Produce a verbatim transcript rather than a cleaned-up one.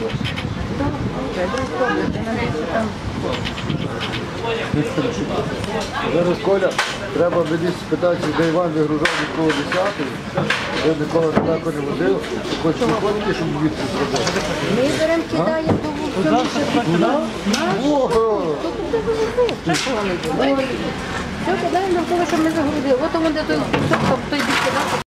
Зараз, Коля, треба мені спитати, де Іван вигружав від коло десятої, де ніколи далеко не водив, хоч виходити, щоб звідси зробити. Ми беремо, кидаємо до вовка. Ого! Все, кидаємо до того, що ми загрузили. От вони той, той бік кидав.